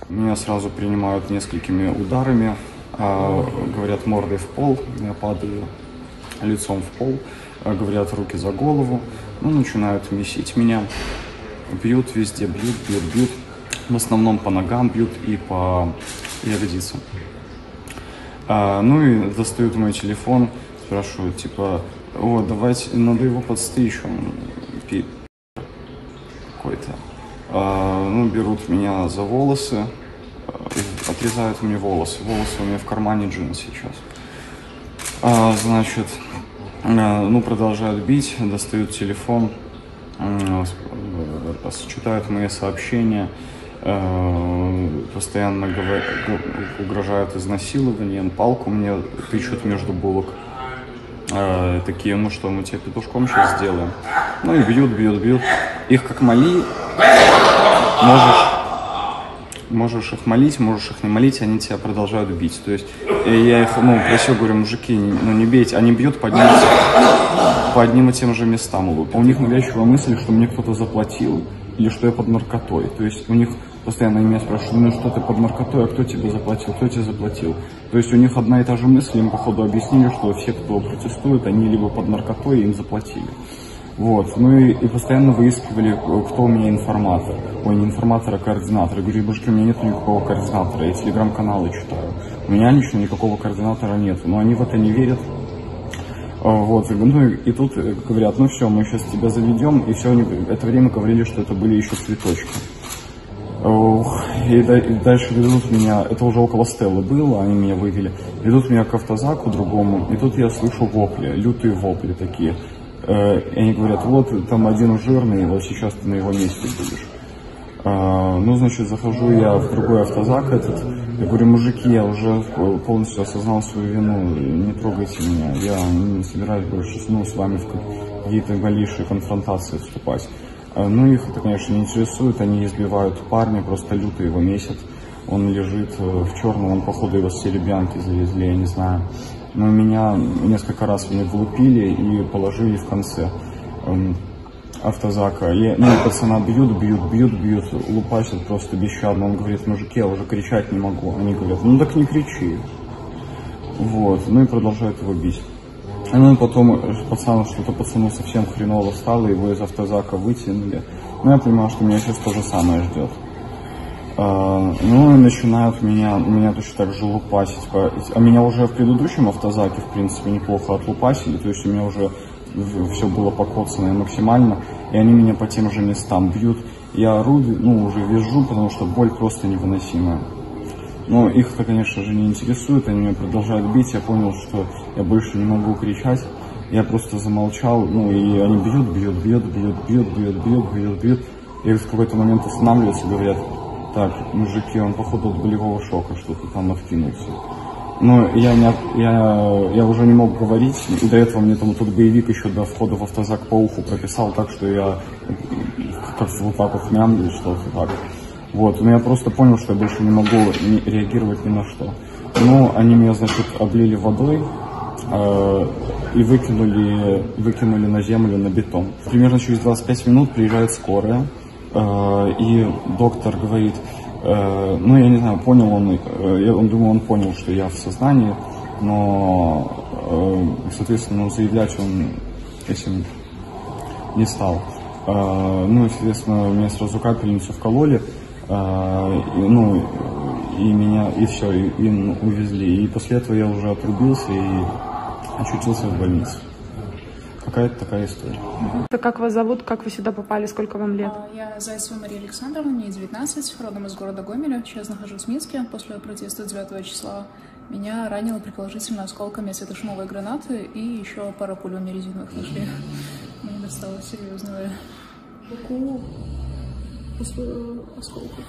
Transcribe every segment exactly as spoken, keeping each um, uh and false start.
Меня сразу принимают несколькими ударами, говорят мордой в пол, я падаю лицом в пол, говорят руки за голову, ну, начинают месить меня, бьют везде, бьют, бьют, бьют, в основном по ногам бьют и по ягодицам. А, ну и достают мой телефон, спрашивают, типа, о, давайте, надо его подстричь, он пи... какой-то. А, ну, берут меня за волосы, отрезают мне волосы, волосы у меня в кармане джинс сейчас. А, значит, ну, продолжают бить, достают телефон, читают мои сообщения, постоянно говорят, угрожают изнасилованием, палку мне тычут между булок. Такие, ну что, мы тебе петушком сейчас сделаем. Ну и бьют, бьют, бьют. Их как моли, можешь... Можешь их молить, можешь их не молить, они тебя продолжают бить. То есть я их, ну, просил, говорю, мужики, ну не бейте, они бьют по одним, по одним и тем же местам. У них навязчивая мысль, что мне кто-то заплатил или что я под наркотой. То есть у них постоянно меня спрашивают, ну что ты под наркотой, а кто тебе заплатил, кто тебе заплатил. То есть у них одна и та же мысль, им походу объяснили, что все, кто протестует, они либо под наркотой, им заплатили. Вот, ну и, и постоянно выискивали, кто у меня информатор. Ой, не информатор, а координатор. Я говорю, божки, у меня нет никакого координатора, я телеграм-каналы читаю. У меня лично никакого координатора нет, но они в это не верят. Вот, ну и, и тут говорят, ну все, мы сейчас тебя заведем, и все, они это время говорили, что это были еще цветочки. И, и дальше ведут меня, это уже около Стеллы было, они меня вывели, ведут меня к автозаку другому, и тут я слышу вопли, лютые вопли такие. И они говорят, вот там один жирный, вот сейчас ты на его месте будешь. Ну, значит, захожу я в другой автозак этот, я говорю, мужики, я уже полностью осознал свою вину, не трогайте меня, я не собираюсь больше, ну, с вами в какие-то галиши конфронтации вступать. Ну, их это, конечно, не интересует, они избивают парня, просто люто его месят, он лежит в черном, он, походу, его с серебрянки завезли, я не знаю. Но меня несколько раз меня влупили и положили в конце эм, автозака. И, ну, пацана бьют, бьют, бьют, бьют, лупасят просто бесщадно. Он говорит, мужики, я уже кричать не могу. Они говорят, ну так не кричи. Вот, ну и продолжают его бить. Ну и потом пацан, что-то пацану совсем хреново стало, его из автозака вытянули. Ну я понимаю, что меня сейчас то же самое ждет. Uh, ну и начинают меня, меня точно так же лупасить. А меня уже в предыдущем автозаке, в принципе, неплохо отлупасили, то есть у меня уже все было покоцано максимально, и они меня по тем же местам бьют. Я ору, ну, уже визжу, потому что боль просто невыносимая. Но их это, конечно же, не интересует, они меня продолжают бить, я понял, что я больше не могу кричать. Я просто замолчал, ну и они бьют, бьют, бьют, бьют, бьют, бьют, бьют, бьют, бьют. И в какой-то момент останавливаются и говорят, так, мужики, он походу от болевого шока что-то там откинулся. Ну, я, не, я, я уже не мог говорить, и до этого мне там тот боевик еще до входа в автозак по уху прописал так, что я как вот так вот мямлю, что-то так. Вот, но я просто понял, что я больше не могу не реагировать ни на что. Ну, они меня, значит, облили водой э, и выкинули, выкинули на землю, на бетон. Примерно через двадцать пять минут приезжает скорая. И доктор говорит, ну я не знаю, понял он, я думаю, он понял, что я в сознании, но, соответственно, заявлять он этим не стал. Ну и, соответственно, меня сразу капельницу вкололи, ну и меня, и все, и, и увезли. И после этого я уже отрубился и очутился в больнице. Какая-то такая история. Как вас зовут, как вы сюда попали, сколько вам лет? Я Зайцева Мария Александровна, мне девятнадцать, родом из города Гомеля. Сейчас нахожусь в Минске. После протеста девятого числа меня ранило предположительно осколками светошумовой гранаты и еще пара пуль в резиновых нашли. Мне досталось серьезного руку после осколков.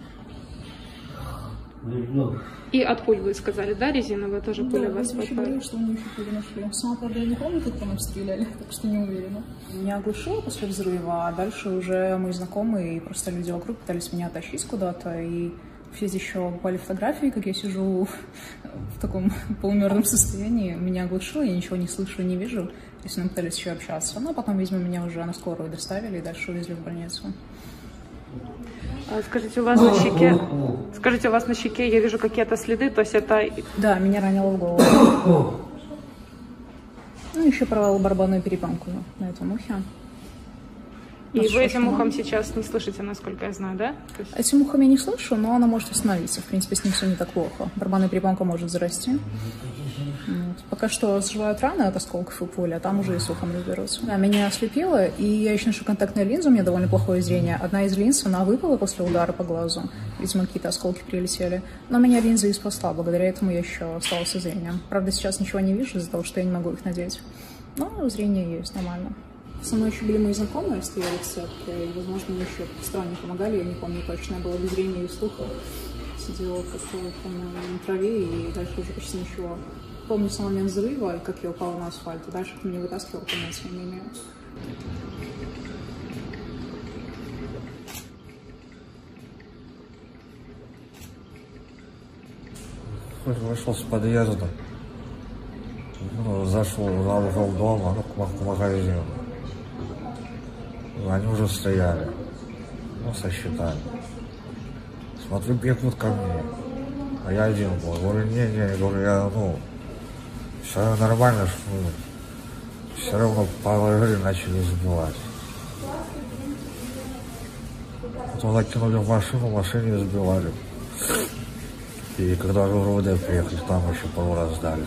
И от пуль вы сказали, да, резиновая тоже пуля да, вас попала? говорили, что они еще пули нашли. Сама, правда, я не помню, как по нам стреляли, так что не уверена. Меня оглушило после взрыва, а дальше уже мои знакомые и просто люди вокруг пытались меня тащить куда-то, и все еще попали фотографии, как я сижу в таком полумертвом состоянии. Меня оглушило, я ничего не слышу и не вижу, если мы пытались еще общаться. Но потом, видимо, меня уже на скорую доставили и дальше увезли в больницу. Скажите, у вас на щеке, скажите, у вас на щеке, я вижу какие-то следы, то есть это... Да, меня ранило в голову. Ну, еще порвала барабанную перепонку на этом ухе. И вы этим ухом сейчас не слышите, насколько я знаю, да? То есть... Этим ухом я не слышу, но она может остановиться. В принципе, с ним все не так плохо. Барабанная перепонка может зарасти. Вот. Пока что заживают раны от осколков и пули, а там уже и с ухом разберутся. Да, меня ослепило, и я еще ношу контактную линзу, у меня довольно плохое зрение. Одна из линз, она выпала после удара по глазу. Видимо, какие-то осколки прилетели. Но меня линза и спасла, благодаря этому я еще осталась со зрением. Правда, сейчас ничего не вижу из-за того, что я не могу их надеть. Но зрение есть нормально. Со мной еще были мои знакомые, стояли в цепке, и, возможно, мне еще посторонние помогали, я не помню точно, я была без зрения и слуха. Сидела просто на траве, и дальше уже почти ничего. Помню сам момент взрыва, как я упала на асфальт, и дальше кто меня вытаскивал, понятия не имею. Вышел с подъезда, ну, зашел на угол дома, ну, к магазину. Они уже стояли, ну, сосчитали. Смотрю, бегут ко мне, а я один был. Говорю, не-не, я говорю, я, ну, все нормально, что, ну, все равно положили, начали сбивать. Потом закинули в машину, в машине сбивали. И когда уже в РУВД приехали, там еще пару раз сдали.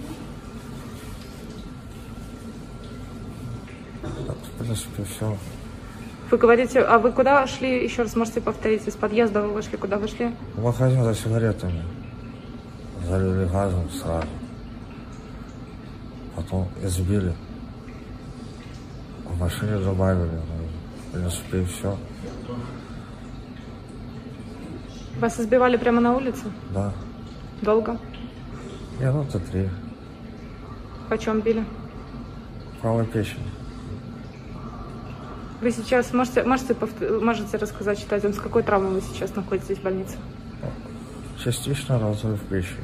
Так, в принципе, все. Вы говорите, а вы куда шли? Еще раз можете повторить, из подъезда вы вышли, куда вы шли? В магазин за сигаретами. Залили газом сразу. Потом избили. В машине добавили. В принципе, и все. Вас избивали прямо на улице? Да. Долго? Минуты три. Почем били? Правой печень. Вы сейчас можете, можете, можете рассказать, читать, с какой травмой вы сейчас находитесь в больнице? Частично разрыв печени.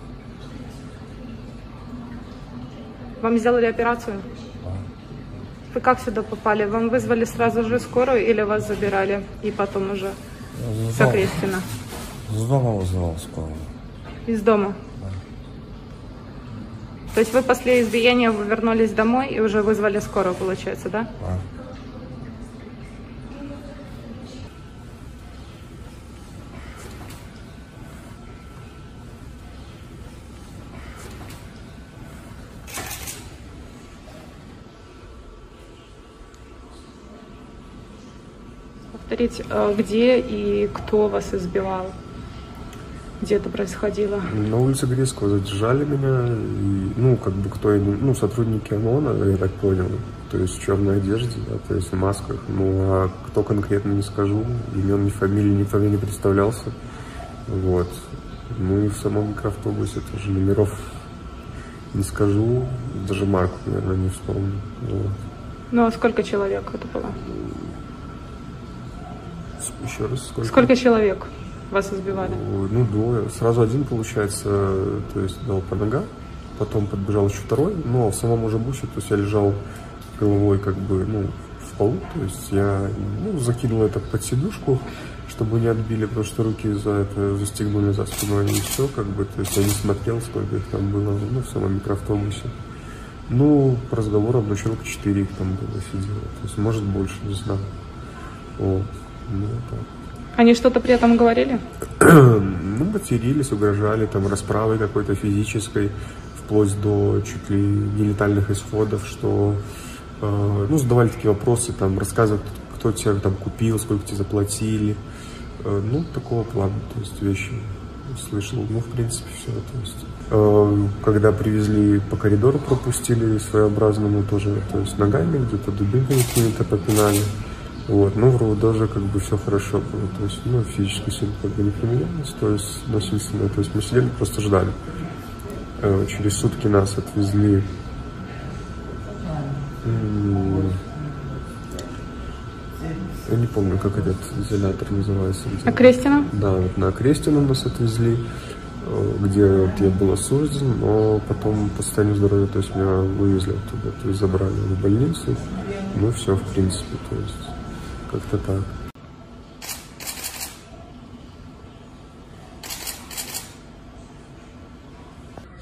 Вам сделали операцию? Да. Вы как сюда попали? Вам вызвали сразу же скорую или вас забирали и потом уже с Окрестина? С дома вызывал скорую. Из дома? Да. То есть вы после избиения вы вернулись домой и уже вызвали скорую, получается, да? Да. Повторить, где и кто вас избивал? Где это происходило? На улице Грецкого задержали меня, и, ну, как бы кто, ну, сотрудники ОМОНа, я так понял, то есть в черной одежде, да, то есть в масках, ну, а кто конкретно не скажу, имен, ни фамилии, никто мне не представлялся, вот. Ну и в самом микроавтобусе тоже номеров не скажу, даже марку, наверное, не вспомню, вот. Ну, а сколько человек это было? Еще раз, сколько? Сколько человек вас избивали? Ну, двое. Сразу один, получается, то есть дал по ногам, потом подбежал еще второй, но в самом уже бусе, то есть я лежал головой как бы, ну, в полу, то есть я, ну, закинул это под сидушку, чтобы не отбили, потому что руки за это застегнули за спиной, и все, как бы, то есть я не смотрел, сколько их там было, ну, в самом микроавтобусе. Ну, по разговорам, ну, человек четыре их там было, сидело, то есть, может, больше, не знаю. Вот. Ну, так. Они что-то при этом говорили? Ну, матерились, угрожали, там, расправой какой-то физической, вплоть до чуть ли не летальных исходов, что, э, ну, задавали такие вопросы, там, рассказывали, кто тебя там купил, сколько тебе заплатили, э, ну, такого плана, то есть, вещи слышал, ну, в принципе, все, то есть, э, когда привезли по коридору, пропустили своеобразному тоже, то есть, ногами где-то, дубинками какими-то попинали. Вот, ну, в РУВД же как бы все хорошо было, то есть, ну, физическая сила как бы не применялась, то есть, насильственная, то есть, мы сидели, просто ждали. Э, через сутки нас отвезли, я не помню, как этот изолятор называется. Где... Окрестина? Да, вот на Окрестину нас отвезли, где вот я был осужден, но потом по состоянию здоровья, то есть, меня вывезли оттуда, то есть, забрали в больницу, ну, все, в принципе, то есть... Как-то так.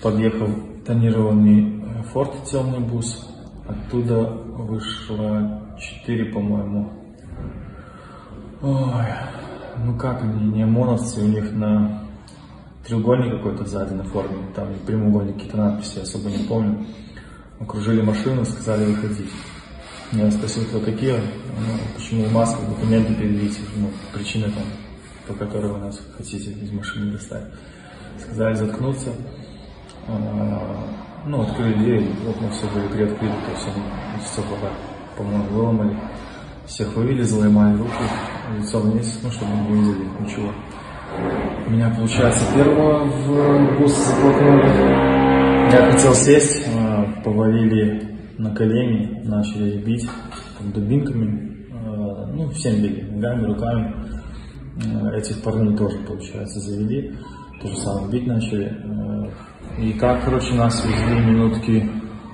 подъехал тонированный Форд, темный бус. Оттуда вышло четыре, по-моему. Ой, ну как они, не ОМОНовцы, у них на треугольник какой-то сзади на форме, там прямоугольник, какие-то надписи, особо не помню. Окружили машину, сказали выходить. Я спросил, кто какие, ну, почему маска, документы предъявите, ну, причина там, по которой вы нас хотите из машины достать. Сказали заткнуться, а, ну, открыли дверь, окна все были приоткрыты, то есть они стекла, по-моему, выломали. Всех вывели, заломали руки, лицо вниз, ну, чтобы не видели ничего. Меня, получается, первого в бус затолкнули. Я хотел сесть, повалили на колени, начали бить там, дубинками, ну, всем били, ногами, руками. Этих парней тоже, получается, завели, то же самое, бить начали. И как, короче, нас везли минутки,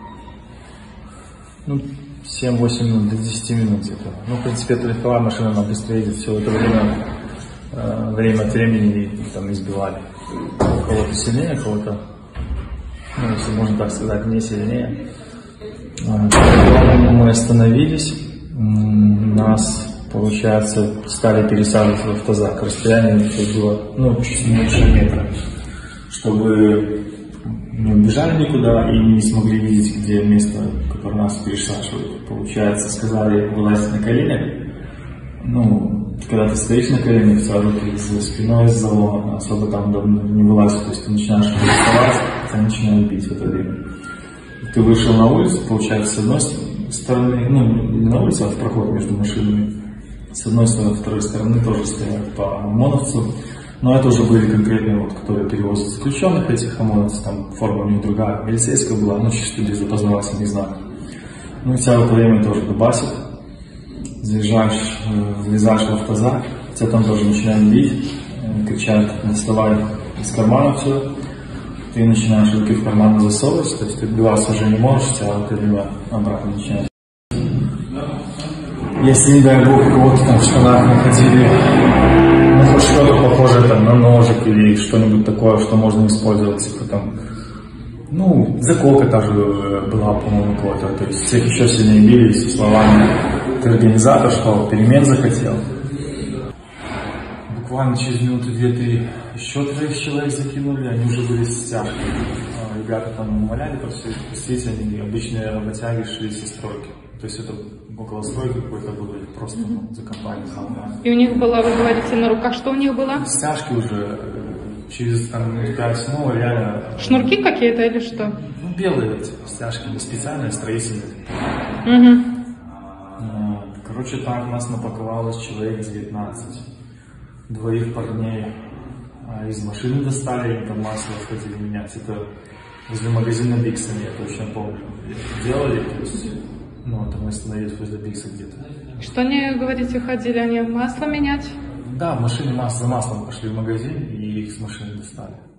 ну, семь-восемь минут, до десяти минут где-то. Ну, в принципе, это легковая машина, она быстрее едет, все это время, э, время от времени там избивали. Кого-то сильнее, кого-то, ну, если можно так сказать, не сильнее. Потом мы остановились, нас, получается, стали пересаживать в автозак. Расстояние было, ну, чуть меньше метра, чтобы не убежали никуда и не смогли видеть, где место, которое нас пересаживают. Получается, сказали вылазить на колени. Ну, когда ты стоишь на коленях, сразу ты за спиной из залома, особо там не вылазить, то есть ты начинаешь вставать, тебя начинают бить в это время. Ты вышел на улицу, получается, с одной стороны, ну, не на улицу, а в проход между машинами. С одной стороны, с второй стороны тоже стоят по ОМОНовцу. Но это уже были конкретные, вот, которые перевозят заключенных, этих ОМОНовцев, там форма у них другая, милицейская была, ну, чисто без опознавательных знаков. Ну, и тебя в это время тоже дубасит, заезжаешь, влезаешь в автозак, тебя там тоже начинают бить, кричат, доставай из кармана все, ты начинаешь руки в карман засовывать, то есть ты отбиваться уже не можешь, тебя в это время обратно начинают. Если, не дай бог, у кого-то там в штанах находили, ну, хоть что-то похожее там на ножик или что-нибудь такое, что можно использовать, типа там, ну, заколка тоже была, по-моему, какой-то, то есть всех еще сильнее били со словами, ты организатор, что перемен захотел. Буквально через минуты две-три еще троих человек закинули, они уже были с стяжкой. Ребята там умоляли, просто действительно обычные работяги шли со стройки. То есть это около стройки какой-то было, или просто ну, за компанию. И у них было, вы говорите, на руках, что у них было? Стяжки уже через там пять, ну реально. Шнурки какие-то или что? Ну, белые эти стяжки, специальные, строительные. Угу. Короче, так нас напаковалось человек девятнадцать. Двоих парней из машины достали, они там масло ходили менять. Это возле магазина Бикса, я точно помню. Делали, то есть, ну, это мы остановились возле Бикса где-то. Что они, говорите, ходили, они масло менять? Да, в машине масло, за маслом пошли в магазин и их с машины достали.